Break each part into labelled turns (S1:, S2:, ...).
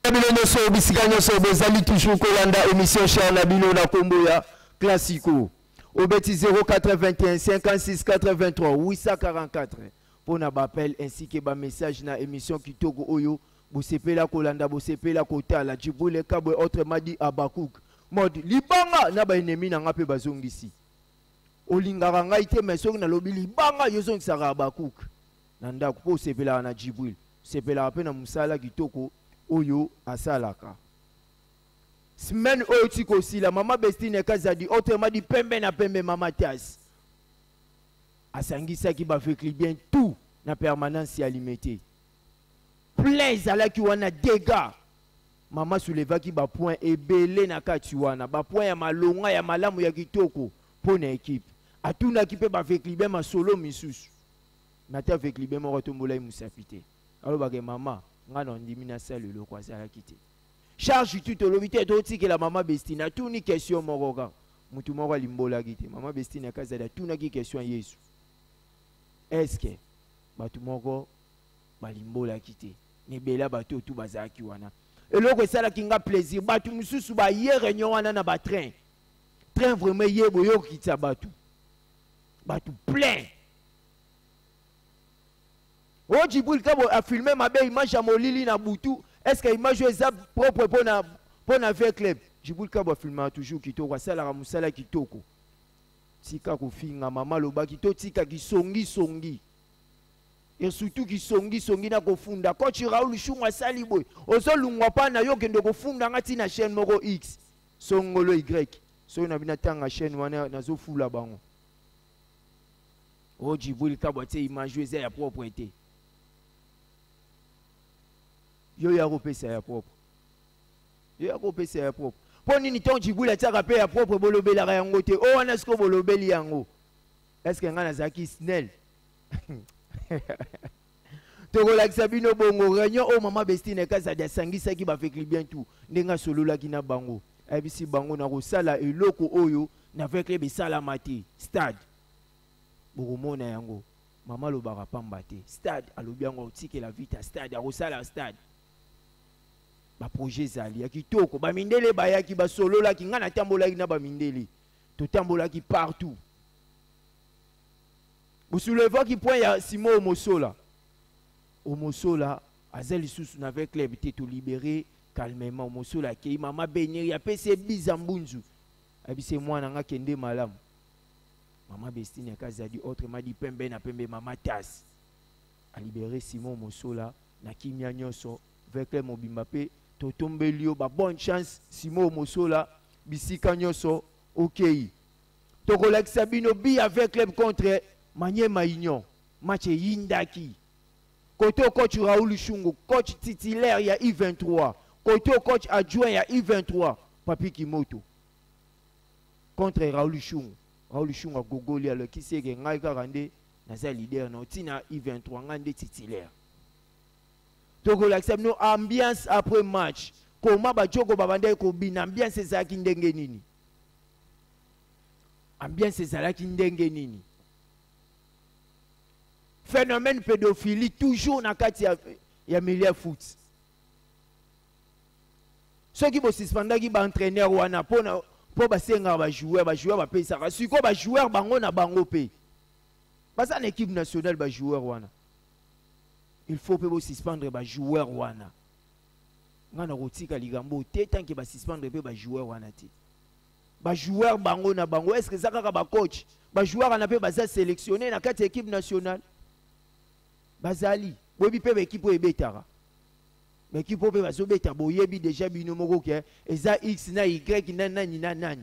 S1: Bino bisikanya so bozali toujours kolanda émission chère na bino na kombo ya classico. Au bêtis 081 56 83 844 pour na appel ainsi que ba message na émission Kitoko Oyo bosepela kolanda bosepela kotala Djiboule Kabwe autrement dit Abakouk mode libanga na ba ennemi na ngape bazongisi olingaka ngai te mais soki na lobi libanga yozongisaka Abakouk na ndako po sepela na Djiboule sepela pe na musala Kitoko Oyo asalaka semaine oyo tiko sila mama Bestine Kazadi autrement dit pembe na pembe mama Tias asangisa ki ba fait bien tout na permanence ya limité plein zala ki wana dégâts mama souleva ki ba point ebele na kati wana ba point ya malonga ya malamu ya kitoko pour na équipe atuna ki pe ba fait bien ma solo misusu na ta fait bien mo retombola musafité alors ba ke mama ngana ndimi na sale le kwa zala kité charge tout au lobité to que la maman Bestine tout ni question moroga mutu moko limbola kité maman Bestine Kazada tout na ki question Yesu est-ce que batu moko balimbola kité ne bela bato tout bazaki wana eloko sala kinga plaisir batu mususu ba ye réunion wana na ba train vraiment ye boyo kitsa batu plein o Djiboule Kabwe a filmé ma belle image à molili na butu est-ce que image est propre pour na faire club Djiboule Kabwe a filmé toujours kitoko sala musala kitoko tika kofinga mama loba kito tika kisongi et surtout kisongi na kofunda coach Raoul Shungwa saliboy ozolungwa pa na yo kende kofunda ngati na chaîne moko X songolo Y so na bina tanga chaîne wana nazo fula bango o Djiboule Kabwe te image ya propreté yo ya kopesa ya propre poni ni ton Djiboule ataka pe ya propre bolobela yango te o wana sko bolobeli yango est-ce que ngana zaki snell tokolakisa bino bongo réunion o mama Bestine Kazadi asangisa ki ba fait bien tout ndenga solola ki na bango abisi bango na kosala eloko oyo na fait club sala mate stade bokomona yango mama lobaka pamba te stade alobi yango tike la vita stade akosala stade ba projet zali ya kitoko ba mindele bayaki ba solola ki ngana tambolaki na ba mindele to tambolaki partout vous soulevez qui point ya Simon Omosola azali susu na avec club te to libérer calmement Omosola ki mama benir ya pese bizambunzu abise mwana nga kende malamu mama Bestine Kazadi autrement dit pembe na pembe mama Tas a libéré Simon Omosola na kimia nyoso avec club mobimba pe to tombelio ba bonne chance Simon Omosola bisika nyoso OK to kolakisa bino bi avec club contre Manyema Union match yindaki côté coach Raoul Shungu coach titulaire ya I23 côté coach adjoint ya I23 Papi Kimoto contre Raoul Shungu a gogoli alors qui sait que ngai karande na za leader na tina I23 ngande titulaire toko l'accepte no ambiance après match comment ba joko babande ko bina ambiance ezaki ndenge nini phénomène pédophilie toujours na kati ya milieu foot ceux qui bo suspenda ki ba entraîneur wana po ba senga ba joueur ba pesa siko ba joueur bango na bango pe basa na équipe nationale ba joueur wana il faut pe bo suspendre ba joueur wana ngana kotika ligambo te tant que ba suspendre pe ba joueur wana te ba joueur bango na bango est-ce que ça kaka ba coach ba joueur na pe ba za sélectionner na kati équipe nationale bazali bobi pe équipe ebetara équipe pe bazo beta boyebi déjà bino moko ke eza X na Y na nani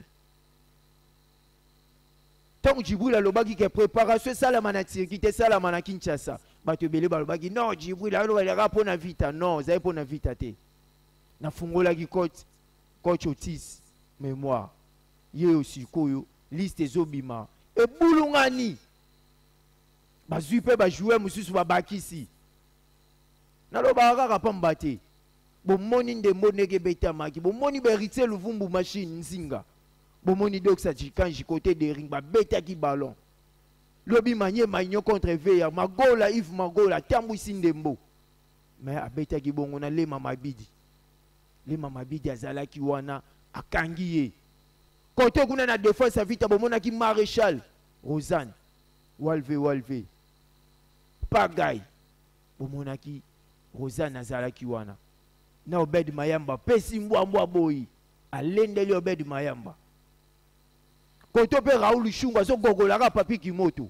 S1: tant Djiboule lobaki ke préparation salama na tir qui te salama na Kinshasa bato belé balobaki non Djiboule alobaka pona vita non za pona vita te na fungola ki coach Otis mémoire ye aussi koyo liste zobima e bulungani bazui pe ba jouer mususu ba bakisi naloba kaka pamba te bomoni ndembo ndenge betamaki bomoni berite luvumbu machine nzinga bomoni doksa jikanji côté de ring ba betaki ballon lobi manye mainyo contre veya magola if magola tambwisi ndembo mais abetaki bongo na lema mabidi le mama bidi azalaki wana akangi ye kote kuna na défense ya vita bomonaki maréchal Rosanne walve pagay bomonaki Rosanne azalaki wana na Obed Mayamba pesi mbwa boyi alendeli Obed Mayamba kote pe Raoul Shunga so gogolaka papi kimoto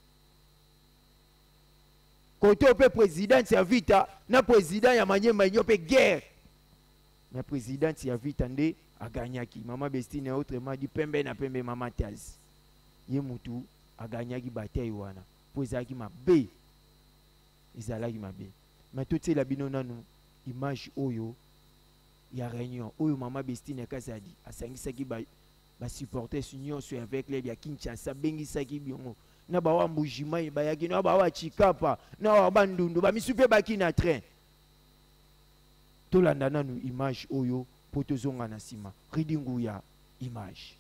S1: kote pe président ya vita na président ya Manyema nyo pe guerre na président ya vita nde aganyaki mama Bestine autrement dit pembe na pembe mama Taz ye mutu aganyaki bataille wana po ezalaki mabe mais tout c'est la bino nanu image oyo ya réunion oyo mama Bestine Kazadi asangisaki ba supporter union sur avec les ya Kinshasa bengisaki biongo na ba wa mbujima bayaki na ba wa Chikapa na wa bandundu ba misupe baki na train tolanda nanu image oyo po tozonga na sima ridingu ya image.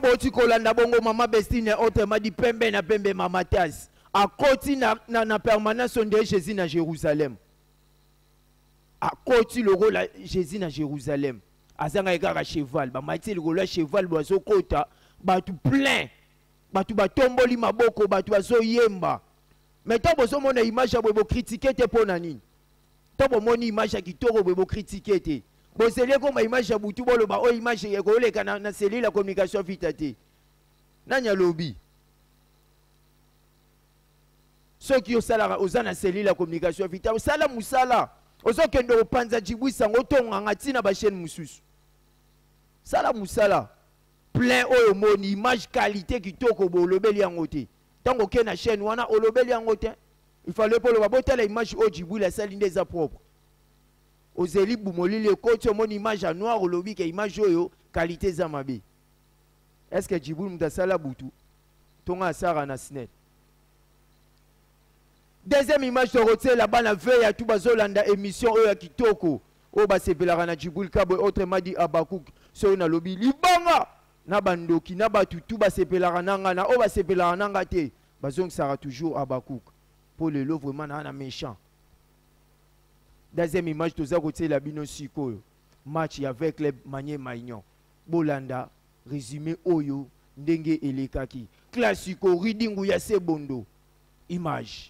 S1: aboti kolanda bongo mama Bestine autrement dit pembe na pembe mama Taz a koti na permanence de Jésus na Jérusalem a koti le rôle Jésus na Jérusalem azanga ekaka cheval ba mati le rôle cheval bozo kota batu plein batu batomboli maboko batu bazo yemba mais to bozo mona image ya bo critiquer te pona nini to bo moni image ya kitoko bo critiquer te bo sele ko ma image ya butu bolo ba o image ya ko le kana na cellule la communication vitate nanya lobby ceux qui osala ozana cellule la communication vitale osala musala ozokende opanza jibwisa ngotonga ngatina ba chaîne mususu sala musala plein oyo moni image qualité kitoko bo lobeli yango te tango ke na chaîne wana olobeli yango te il fallait pour le babota la image o jibwi la salle ndeza propre ozeli bumolili ekoti moni image ya noir olobi ke image oyo qualité za mabe est-ce que jibwi mtasala butu tonga asara na snet. Deuxième image de rotier là-bas la veille à tout bazolanda émission eux à kitoko o ba sepelaka na Djiboul Kabo autrement dit Abakouk so na lobby libanga na bandoki na batutu ba sepelaka nanga na o ba sepelaka nanga te bazong sera toujours Abakouk pour le lot vraiment na méchant. Deuxième image toza rotier la bino sikoyo match avec les Manier Maignan Bolanda résumé oyo ndenge elekaki classico reading ya Sebondo image.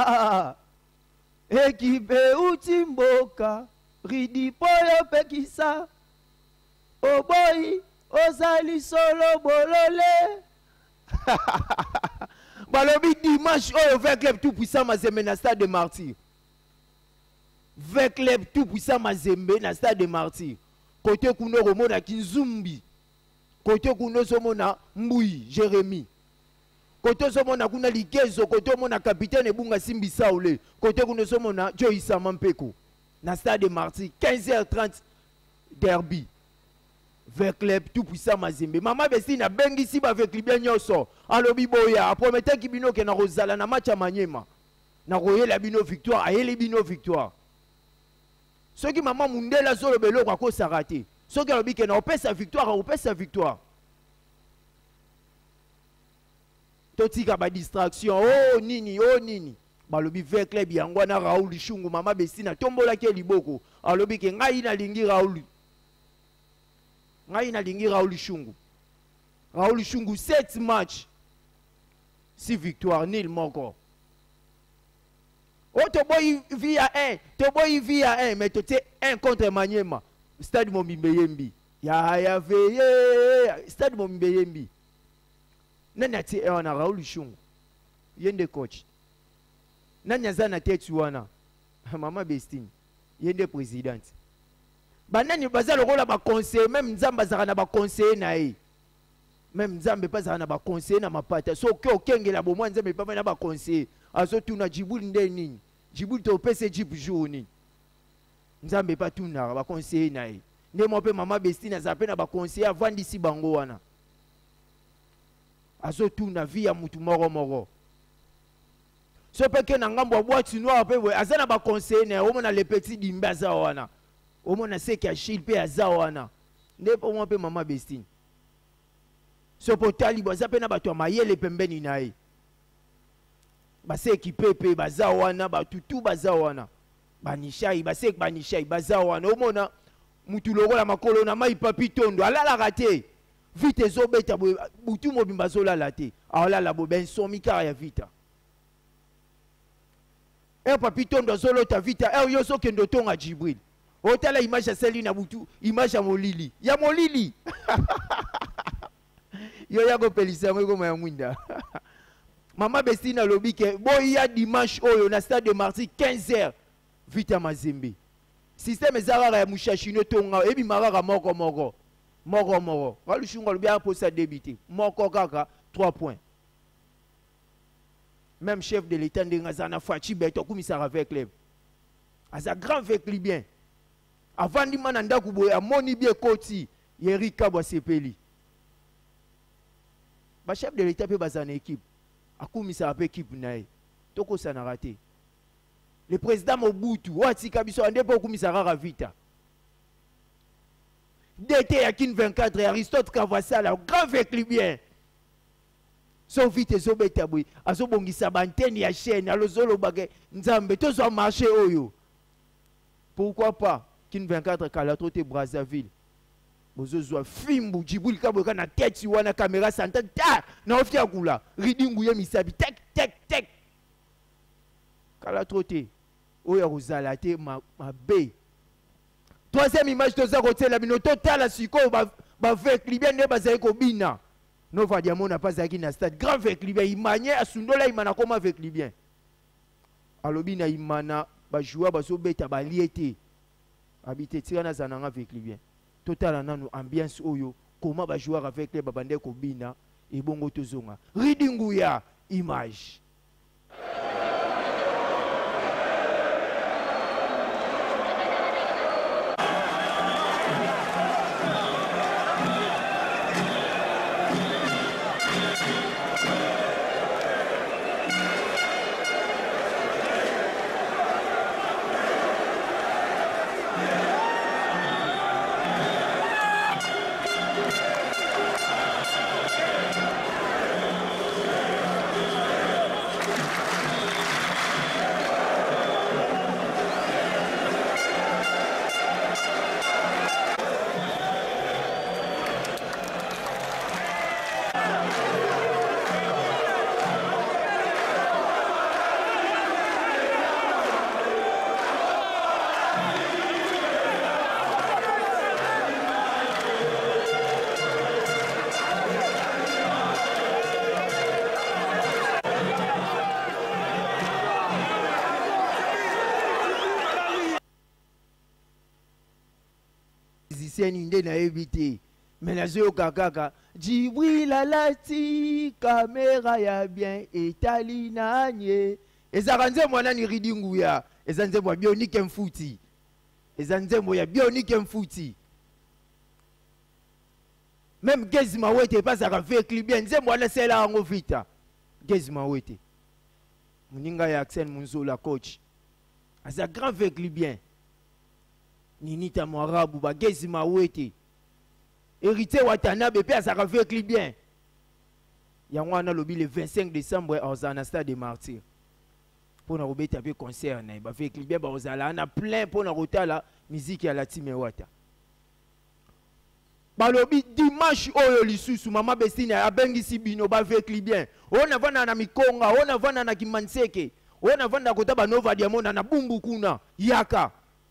S1: Ekipe utimboka ridi poyo pekisa oboyi ozali solo bolole. Balobi dimanche oyo vers club tout puissant Mazembe na stade de Martyr. Vers club tout puissant Mazembe na stade de Martyr. Côté kuno romona Kinzumbi. Côté kuno somona Mbui Jérémy. Côté somona kuna Likezo, côté mona capitaine Bunga Simbi Saoulé. Côté kuno somona Joïssa Mampeko. Na stade de Martyr 15h30 derby. Vers club tout puissant Mazembe. Maman Besti na bengi si ba avec libyen nyoso. Alobi boya promete ki bino ke na rozala na match Manyema. Na roye la bino victoire, ayele bino victoire. Ceux qui maman mundela zolo belo kwa ko sarate. Ceux qui alobi ke na opesa victoire, opesa victoire. Totika ba distraction, oh nini, oh nini. Balobi vers club yango na Raoul Shungu maman Besti na tombola ke liboko. Alobi ke ngai na lingi Raoul. Ngai na lingi Raoul Shungu. Raoul Shungu 7 matchs. 6 victoires, nil moko. Oh, to boy via 1. To boy via 1. Mais tu sais 1 contre Manyema. Stade Momimbe Yembi. Ya veye. Stade Momimbe Yembi. Nani ati na Raoul Shungu. Yende coach. Nani azana tete wana. Mama Bestine. Yende présidente. Banani bazalo rola ba conseiller même nzamba zara na ba conseiller na ye. Même nzambe pas zara na ba conseiller na mapata. So ke okengela bo mwa nzambe pa na ba conseiller. Azo tuna Djibouti nde nini? Djibouti to pese Djib jour ni. Nzambe pa tuna ba conseiller na ye. Nde mo pe mama Bestine za pe na ba conseiller avandi si bango wana. Azo tuna via mutu moro moro. So pe ke na ngambo boîte noire pe we azana ba conseiller na o mona le petit dimba za wana. Au moins, on sait qu'il y a Chil pe Azawana. Ne pas moi pe maman Bestine. Ce potali baza pe na bato mayele pembeni nae. Ba se équipé pe bazawana ba tutu bazawana. Ba nishai ba se ba nishai bazawana. Au moins mutu logo la makolo na mai papi tondo ala la raté. Vite ezobeta butu mobimba zola laté. Ala la bo ben somi kara ya vita. E papi tondo zolo ta vita e yo so kendo tonga Jibril. Otala image ya seli na butu, image ya molili. Ya molili. Yo ya go pelisa ngo ya mwinda. Mama Bestine lobi ke boya dimanche oyo na stade de Martyr 15h vita Mazembe. Système ezara ya mushashino tonga ebi marara moko moko. Moko moko. Walushunga lobi a posa débité. Moko kaka 3 points. Même chef de l'état ndengazana Fachi Beto komisara avec club. Asa grand avec libyen. Avant di mananda kuboye amoni bie koti Yerika bwa sepeli. Ba chef de l'état pe bazana équipe. Akumisa pe équipe nae. Toko sana raté. Le président Mobutu wati kabiso ande po kumisa rara vita. DT Yakin 24 Aristote Kavasala grand avec libyen. So vite zo beta boy azo bongisa bantene ya chaîne alozolo bage nzambe to zo marché oyo. Pourquoi pas Kin 24 Kalatrote Brazzaville. Bozo zo fimbu Djibouti kaboka na tête wana caméra santa ta na ofia kula ridingu ye misabi tek tek tek. Kalatrote oyo rozala te ma be. Troisième image de ça côté la bino total la siko ba vek libyen ne bazai ko bina. Nova Diamond n'a pas acquis na stade grand vek libyen imanye asundola imana koma avec libyen. Alobi na imana ba joueur ba so beta ba liete. Habité tirana zananga avec libyen. Total nanu ambiance oyo comment ba joueur avec les babande ko bina et bongo tozonga. Ridingu ya image. scène inde na éviter mais na zo kaka Djibril alati caméra ya bien etali nanye ezakanze mwana ni ridingu ya ezanze mwa bionique mfuti ezanze mwa bionique mfuti même Gezi Mawete pas à faire bien nze mwana sela ngo vita Gezi Mawete muninga ya Axel Munzola coach asa grand véhicule bien Ninita Mwarabu ba Gezi Mawete hérité Watanabe pe asa véhicule bien yango wana lobi le 25 décembre aux Stade des Martyrs pour na robeta pe concert na ba véhicule bien ba ozala na plein pour na rotala musique ya la Time Wata balobi dimanche oyo lisusu mama Bestine abengisi bino ba véhicule bien ona vana na Mikonga ona vana na Kimanseke ona vana kota ba Nova Diamond na Bumbu kuna yaka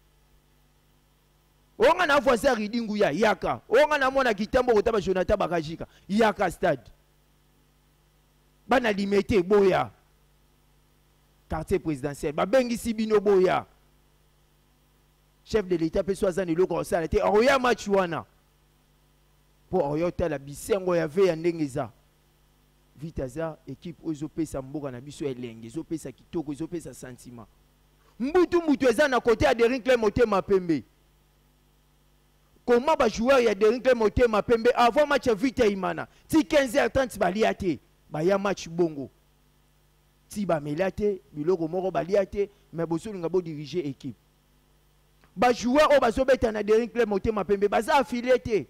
S1: onga na voisin ridingu ya yaka onga na mona kitambo kota ba Jonathan Bakajika yaka stade bana limité boya quartier présidentiel ba bengisi bino boya chef de l'état pe soazani loko osala te oya match wana pour oyota la bisengo ya ve ya ndengeza vitaza équipe ozo pesa mboka na biso elenge zo pesa kitoko zo pesa sentiment mbutu eza na côté ya Derinkle Motema Pembe comment ba joueur ya Derinkle Motema Pembe avant match vita imana ti 15h30 baliate ba ya match bongo ti ba melate biloko moko baliate mais bosolinga bo diriger équipe ba joueur o bazo beta na Derinkle Motema Pembe baza affilié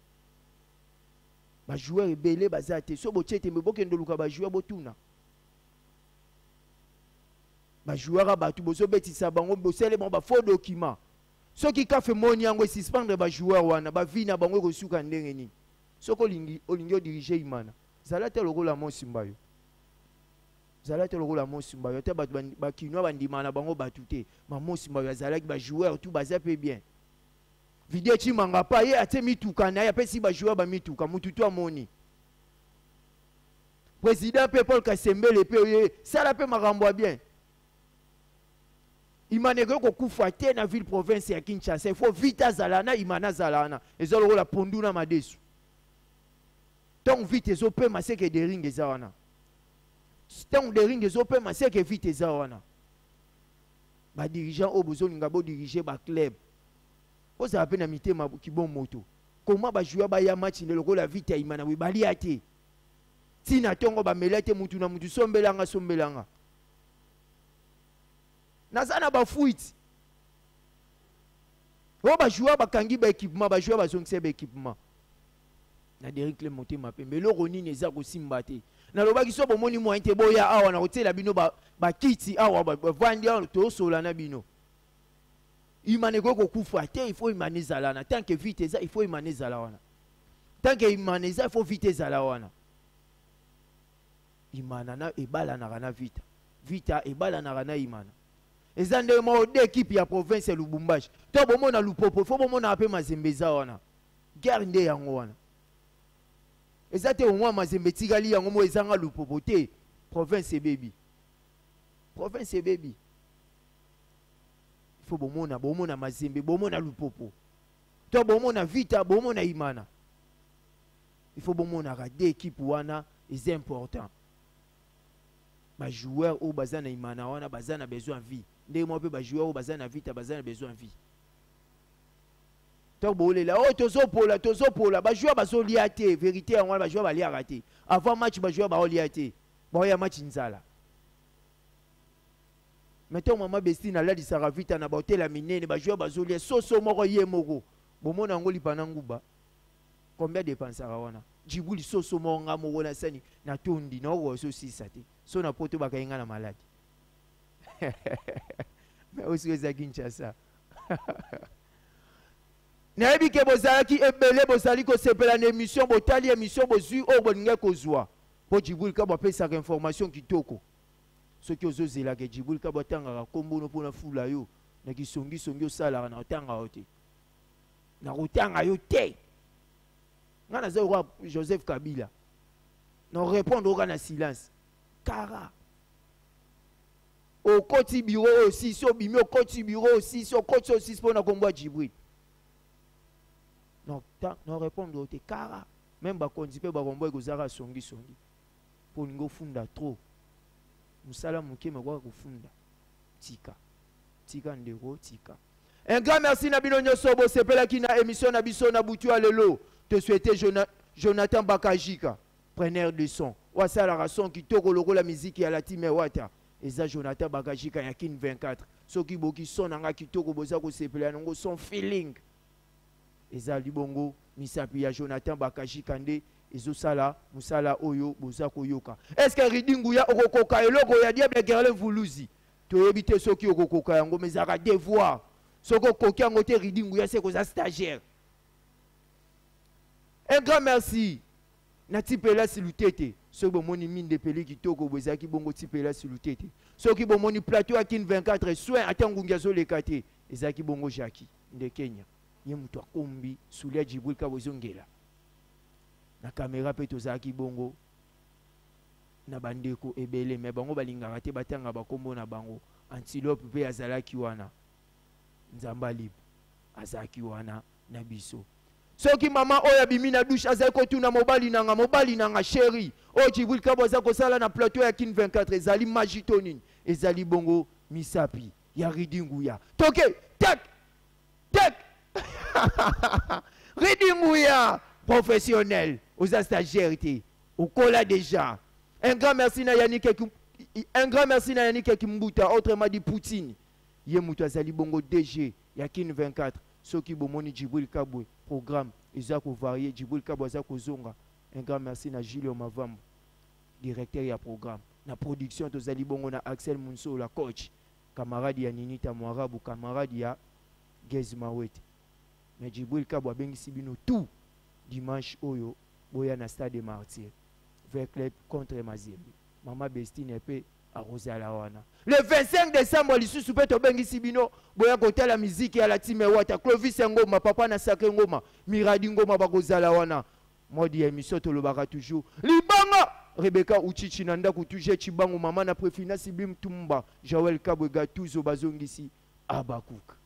S1: ba joueur ebele bazate so bochete mbokendo luka ba joueur botuna ba joueur abatu bozo betisa bango bosele bon ba faux document so ki ka fe moni yango suspendre ba joueur wana ba vina bango ko suka ndenge ni soko olingi diriger imana zalate lokola Monsimba yo zalate lokola Monsimba yo te ba kinwa bandimana bango batute ma Monsimba yo zalaki ba joueur tout bazape bien vidéo chimanga pa ye ate mituka na ya pesi ba joueur ba mituka mututu amoni président Paul Kasembele pe ye sala pe makambo bien imaneko ko kufa te na ville province ya Kinshasa il faut vite zalana imana zalana ezalo la ponduna madesu donc vite ezo pe maseke de ring ezawana donc de ring ezo pe maseke vite ezawana ba dirigeant obozo linga bo diriger ba club vous avez na mitema ki bon moto comment ba jouer ba ya match le lokola vite imana we bali ate tina tongo ba melate mutu na mutu sombelanga nazana ba fuite o ba jouer ba kangi ba équipement ba jouer ba zongse ba équipement na Derinkle Motema Pembe lo roni neza ko simbate na lobaki so bomoni mo inte boya awa na hotela bino ba kiti awa ba vandi to sola na bino imane ko kufa te il faut imane zalana tant que vite ça il faut imane zalawana tant que imane ça il faut vite zalawana imana na ebala na kana vita ebala na kana imana ezande mo de équipe ya province Lubumbashi to bomona Lupopo faut bomona ape Mazembe zawana guerre nde yango wana ezate au moins Mazembe tigali yango mo ezanga Lupopo te province baby faut bomona Mazembe bomona Lupopo to bomona vita bomona imana il faut bomona radé équipe wana est important ba joueur au bazana imana wana bazana besoin vie ndé mo pe ba joueur au bazana vita bazana besoin vie to bolela o tozo pola ba joueur bazo liate vérité en wana ba joueur ba lia raté avant match ba joueur ba liate ba ya match nzala. Maintenant maman Bestine ala di saravita na hôtel minene ba joueur bazolia soso moko ye moko bomona ngoli pananguba combien dépenses wana Djibril soso monga moko na sani na tondi na oko so sisate so na poto bakainga na malade mais aussi za Kinshasa na ebi ke bozalaki ebele bozali ko sepela na émission botali émission bozui o boninga kozwa po Djibril ka bapesa information kitoko ce qui aux autres là que Djibril ka batanga kombo no pona fula yo na kisongi osala na otanga ote na otanga yo te ngana za roi Joseph Kabila non répondre au na silence kara au koti bureau aussi so bimi au koti bureau aussi so koti aussi pona kombo Djibril non répondre te kara même bakonzi pe bakombo ekozaka songi pour ngo funda trop musala muke makwa kufunda tika ndeko tika. Un grand merci na bino nyoso bo sepela ki na émission na biso na butu alelo te souhaiter Jonathan Bakajika preneur de son wasala la son kitoko lokola musique ya la time wata eza Jonathan Bakajika ya kin 24 soki boki son nga kitoko boza ko sepela ngo son feeling eza libongo misapi ya Jonathan Bakajika nde ezosala musala oyo boza koyoka. Est-ce que ridingu ya okokoka eloko ya diable gerle vuluzi toyebi te soki okokoka yango mezaka devoir soko koki yango te ridingu ya se koza stagiaire. Un grand merci na tipela silutete soki bomoni mine de peli kitoko bozaki bongo tipela silutete soki bomoni plateau ya kin 24 soin atangungi azoleka te ezaki bongo Jackie nde Kenya ye mutu akombi sulia Jibril ka bozongela na kamera pe tozaki bongo na bandeko ebele me bango balingaka te batanga bakombo na bango antilope pe azalaki wana nzamba libre azaki wana na biso. Soki mama oya bimi na douche azali kotuna mobali nanga chéri o Jibril ka boza kosala na plateau ya kin 24 ezali magitonine ezali bongo misapi ya ridinguya toke tek ridinguya professionnel aux stagiaires au cola déjà. Un grand merci na Yannick Kimbuta autrement dit Poutine ye mutu azali bongo DG ya kin 24 soki bomoni Jibril Kabwe programme ezako varié Jibril Kabwe azako zonga. Un grand merci na Julio Mavambo directeur ya programme na production tozali bongo na Axel Munso la coach camarade ya Ninita Mwarabu camarade ya Gez Mawete. Mais Jibril Kabwe bengisi bino tout dimanche oyo boya na stade de Martyrs vers club contre Mazembe mama Bestine pe a Rosala wana le 25 décembre lisusu pe to bengisi bino boya kotala musique ya la time wata Clovis Ngoma papa na Sacré Ngoma Miradi Ngoma bakozala wana modi ya émission tolobaka toujours libanga Rebecca Uchichi nanda kutuje chibango mama na Prefina Sibim Tumba Joël Kabwe Gatuzo bazongisi Abakuka